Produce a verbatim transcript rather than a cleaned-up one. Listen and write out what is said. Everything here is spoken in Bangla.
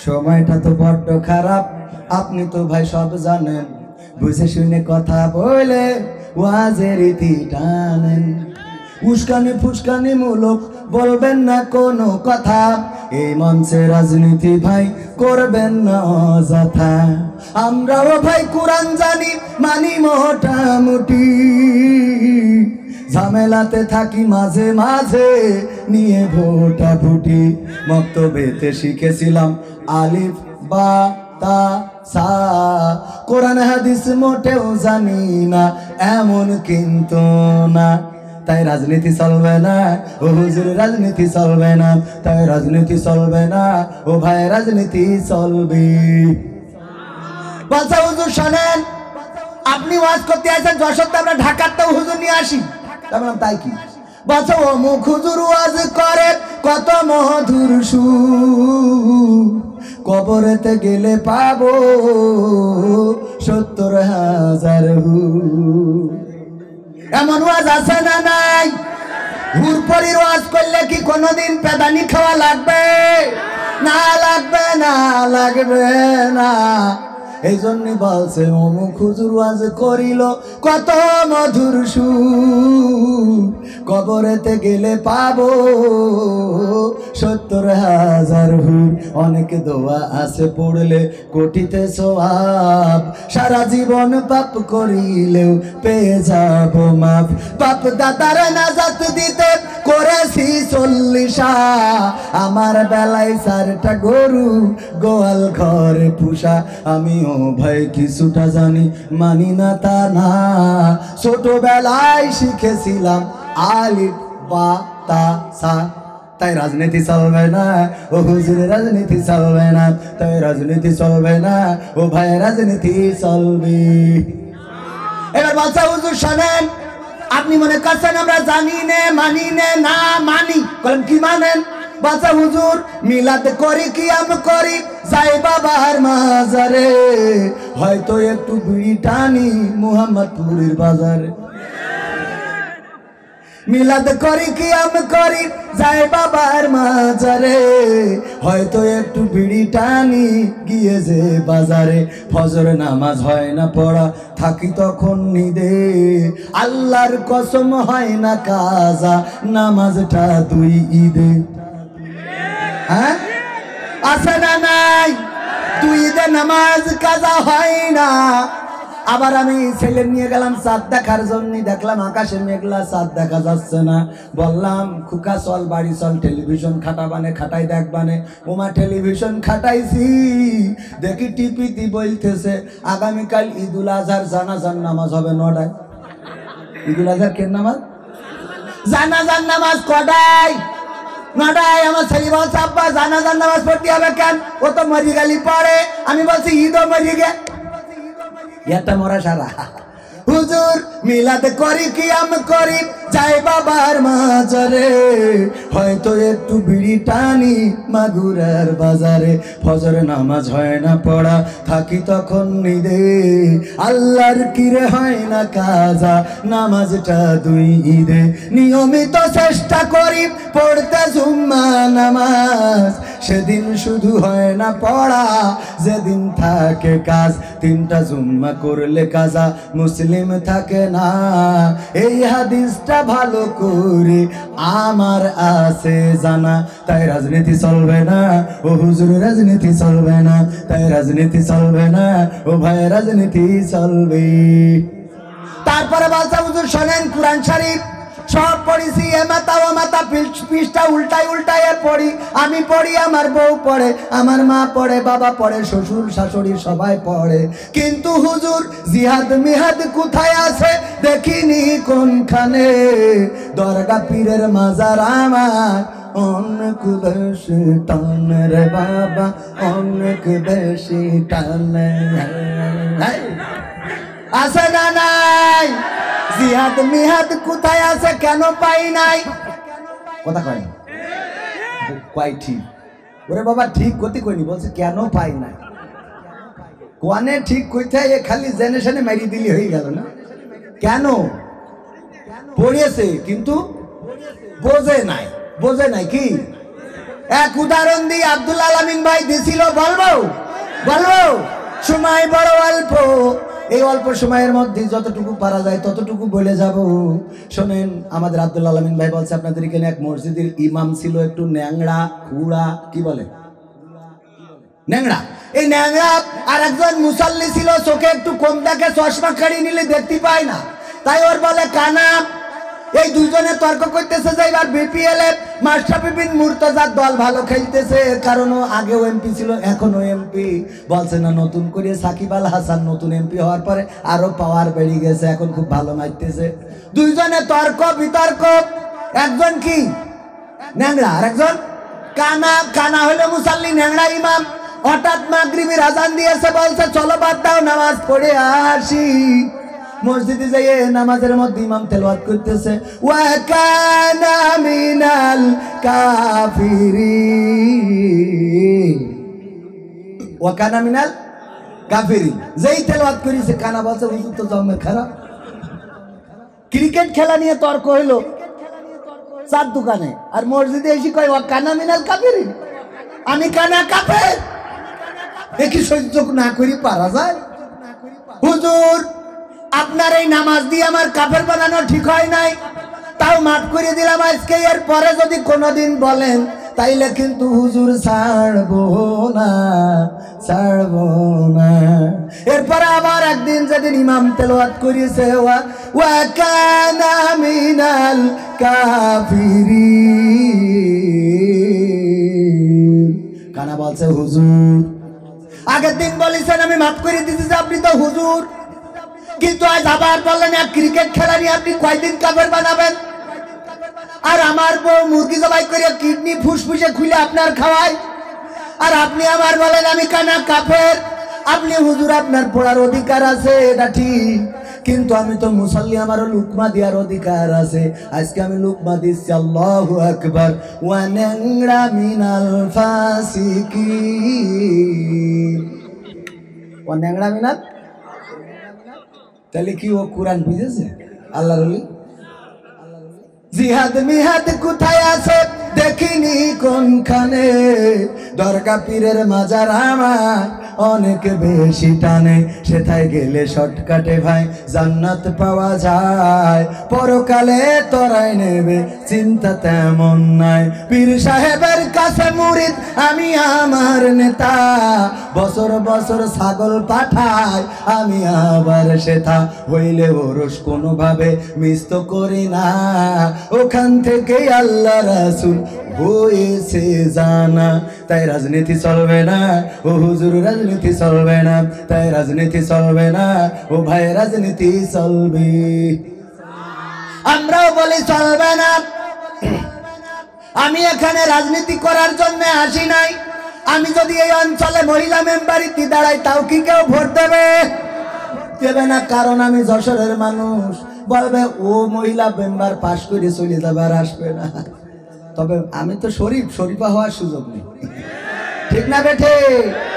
সময়টা তো বড্ড খারাপ, আপনি তো ভাই সব জানেন। বুঝে শুনে কথা বলে ওয়াজের ইতি টানেন। উস্কানি ফুসকানি মূলক বলবেন না কোনো কথা, এই মঞ্চে রাজনীতি ভাই করবেন না অযথা। আমরাও ভাই কোরআন জানি মানি মোটামুটি, ঝামেলাতে থাকি মাঝে মাঝে নিয়ে ভোটা ভুটি। মক্তবেতে শিখেছিলাম আলিফ বা তা সা, কোরআন হাদিস মোটেও জানি না এমন কিন্তু না। তাই রাজনীতি চলবে না ও হুজুর, রাজনীতি চলবে না, তাই রাজনীতি চলবে না ও ভাই, রাজনীতি চলবে। বাচ্চা হুজুর শোনেন, আপনি ওয়াজ করতে আসেন যশোরতে, আমরা ঢাকার তো হুজুর নিয়ে আসি। তাই কি বাচ্চা ও মুখ হুজুর ওয়াজ করে কত মধুর সুর, কবরেতে গেলে পাবো সত্তর হাজার হুর। এমন ওয়াজ আছে না নাই? হুর পরির ওয়াজ করলে কি কোনোদিন পেদানি খাওয়া লাগবে? না লাগবে না, লাগবে না। এই জন্য বলছে অমুক হুজুর ওয়াজ করিল কত মধুর সুর, কবরেতে গেলে পাবো সত্তর হাজার হুর। অনেক দোয়া আছে পড়লে কোটিতে সওয়াব, সারা জীবন পাপ করিলেও পেয়ে যাব মাপ। পাপ দাতার নাজাত দিতে করেছি চল্লিশা, আমার বেলায় চারটা গরু গোয়াল ঘরে পুষা। আমিও ভাই কিছুটা জানি, মানি না তা না, ছোটবেলায় শিখেছিলাম আলিফ বা তা সা। তাই রাজনীতি চলবে না ও হুজুর, রাজনীতি চলবে না, তাই রাজনীতি চলবে না ও ভাই, রাজনীতি চলবে। এবার বাচ্চা হুজুর শোনেন, আপনি মনে করছেন আমরা জানি নে মানি নে, না মানি। বলেন কি মানেন? বাচ্চা হুজুর মিলাদ করি কি আম করি, যাই বাবার মাজারে, হয়তো একটু বিড়ি টানি মুহাম্মদপুরের বাজারে। মিলাদ করি কি আম করি, যাই বাবার মাজারে, হয়তো একটু বিড়ি টানি গিয়ে যে বাজারে। ফজর নামাজ হয় না পড়া, থাকি তখন নিদে, আল্লাহর কসম হয় না কাজা নামাজটা দুই ঈদে। হ্যাঁ আছে না নাই? দুই ঈদে নামাজ কাজা হয় না। আবার আমি ছেলে নিয়ে গেলাম চাঁদ দেখার জন্য, দেখলাম আকাশে মেঘলা, চাঁদ দেখা যাচ্ছে না। বললাম খুকা চল বাড়ি চল, টেলিভিশন খাটাবানে, খাটাই দেখবানে। ওমা টেলিভিশন খাটাইছি, দেখি টিপিতি বলতেছে আগামীকাল ঈদুল আজহার জানাজার নামাজ হবে নটায়। ঈদুল আজহার কেন নামাজ? জানাজার নামাজ কটায়? নটায়। আমার ছেলে বলছে আব্বা জানাজার নামাজ পড়তে হবে কেন? ও তো মরি গেলি পড়ে। আমি বলছি ঈদও মরি গে, এটা মরা সারা। হুজুর মিলাদ করি কি আম করি, যাই বাবার মাজারে, হয়তো একটু বিড়ি টানি মাগুরার বাজারে। ফজর নামাজ হয় না পড়া, থাকি তখন নিদে, আল্লাহর কিরে হয় না কাজা নামাজটা দুই ঈদে। নিয়মিত চেষ্টা করি পড়তে জুম্মা নামাজ, সেদিন শুধু হয় না পড়া, যেদিন থাকে কাজ। তিনটা জুম্মা করলে কাজা মুসলিম থাকে না, এই হাদিসটা ভালো করে আমার আছে জানা। তাই রাজনীতি চলবে না ও হুজুর, রাজনীতি চলবে না, তাই রাজনীতি চলবে না ও ভাই, রাজনীতি চলবে। তারপরে বাচ্চা হুজুর শোনেন, কুরআন শরীফ সব পড়িছি, এ মাথা ও মাথা পৃষ্ঠা উল্টাই উল্টাই পড়ি। আমি পড়ি, আমার বউ পড়ে, আমার মা পড়ে, বাবা পড়ে, শ্বশুর শাশুড়ি সবাই পড়ে। কিন্তু হুজুর জিহাদ মিহাদ কোথায় আছে দেখিনি কোনখানে। দরগা পীরের মাজার আমার অনেক বেশি টান রে বাবা, অনেক বেশি টান। আছে না নাই? জিহাদ মিহাদ কোথায় আছে কেন পাই নাই? কথা কয় কয় ঠিক? ওরে বাবা ঠিক করতে কইনি, বলছে কেন পাই নাই। কোয়ানে ঠিক কইতে এ খালি জেনারেশনে মারি দিলি হয়ে গেল না। কেন পড়িয়েছে কিন্তু বোঝে নাই, বোঝে নাই কি এক উদাহরণ দিয়ে আব্দুল আলামিন ভাই দিছিল, বলবো বলবো সময় বড় অল্প, এই অল্প সময়ের মধ্যে যতটুকু পারা যায় ততটুকু বলে যাব। শোনেন, আমাদের আব্দুল আলামিন ভাই বলছে আপনাদের এখানে এক মসজিদের ইমাম ছিল একটু ন্যাংড়া খুড়া, কি বলে ন্যাংড়া, এই ন্যাংড়া আর একজন মুসাল্লি ছিল চোখে একটু কম দেখে, চশমা কাড়ি নিলে দেখতে পায় না, তাই ওর বলে কানা। এই দুজনে তর্ক করতেছে যে এবার বিপিএল এ মাশরাফি বিন মুর্তজার দল ভালো খেলতেছে, কারণ ও আগেও এমপি ছিল এখনো এমপি। বলছে না নতুন করে সাকিব আল হাসান নতুন এমপি হওয়ার পরে আরো পাওয়ার বেড়ে গেছে, এখন খুব ভালো মারতেছে। দুইজনে তর্ক বিতর্ক, একজন কি ন্যাংড়া আর একজন কানা। কানা হলো মুসাল্লি, ন্যাংড়া ইমাম। হঠাৎ মাগরিবের আজান দিয়েছে, বলছে চলো বাদ দাও নামাজ পড়ে আসি। মসজিদে যাইয়ে নামাজের মধ্যে ইমাম তেলাওয়াত করতেছে, ওয়া কানা মিনাল কাফিরিন, ওয়া কানা মিনাল কাফিরিন। যেই তেলাওয়াত করেছে কানা বলছে হুজুর তো জমে খারাপ। ক্রিকেট খেলা নিয়ে তর্ক হইলো চার দোকানে, আর মসজিদে এসে কয় ওয়া কানা মিনাল কাফিরিন, আমি কানা কাফের। দেখি সহ্য না করি পারা যায়? হুজুর আপনার এই নামাজ দিয়ে আমার কাফের বানানো ঠিক হয় নাই, তাও মাফ করে দিলাম আজকে, এর পরে যদি কোনোদিন বলেন তাইলে কিন্তু হুজুর ছাড়বো না, ছাড়বো না। এরপরে আবার একদিন যেদিন ইমাম তেলাওয়াত করেছে ওয়া কানা মিনাল কাফিরিন, কানা বলছে হুজুর আগের দিন বলেছেন আমি মাফ করে দিতেছি, আপনি তো হুজুর, কিন্তু আজ আবার বললেন এক ক্রিকেট খেলা নিয়ে আপনি কয়দিন কাফের বানাবেন? আর আমার বউ মুরগি জবাই করে কিডনি ফুসফুসে খুলে আপনার খাওয়ায়, আর আপনি আমার বলেন আমি কানা কাফের। আপনি হুজুর আপনার পড়ার অধিকার আছে, এটা ঠিক, কিন্তু আমি তো মুসল্লি, আমারও লুকমা দেওয়ার অধিকার আছে। আজকে আমি লুকমা দিচ্ছি, আল্লাহু আকবার। ওয়া ন্যাংরা মিনাল ফাসিকিন, ওয়া ন্যাংরা মিনাল, তাহলে কি ও কোরআন বুঝেছে? আল্লাহর ওলি জিহাদ মিহাদ কোথায় আছে দেখিনি কোনখানে, দরগা পীরের মাজার আমার অনেক বেশি টানে, সেথায় গেলে শর্টকাটে ভাই জান্নাত পাওয়া যায়, পরকালে তোরাই নেবে চিন্তা তেমন নাই। পীর সাহেবের কাছে মুরিদ আমি আমার নেতা, বছর বছর ছাগল পাঠায় আমি আবার সেথা, হইলে ওরস কোনোভাবে মিস তো করি না, ওখান থেকে আল্লাহ রাসূল হয়েছে জানা। তাই রাজনীতি চলবে না ও হুজুর, রাজনীতি চলবে না, তাই রাজনীতি চলবে না ও ভাই, রাজনীতি চলবে। আমরাও বলি চলবে না। আমি এখানে রাজনীতি করার জন্য আসি নাই, আমি যদি এই অঞ্চলে মহিলা মেম্বারিতে দাঁড়াই তাও কি কেউ ভোট দেবে? দেবে না, কারণ আমি যশোরের মানুষ। বলবে ও মহিলা মেম্বার পাশ করে চলে যাবে আর আসবে না। তবে আমি তো শরীফ, শরীফা হওয়ার সুযোগ নেই, ঠিক না বেঠে?